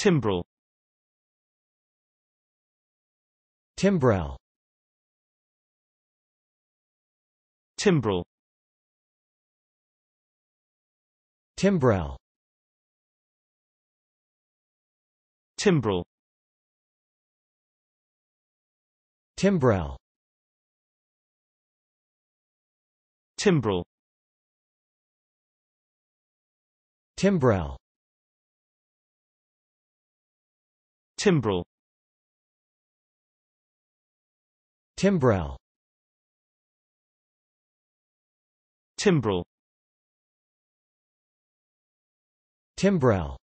timbrel, timbrel, timbrel, timbrel, timbrel, timbrel, timbrel, timbrel, timbrel, timbrel, timbrel, timbrel,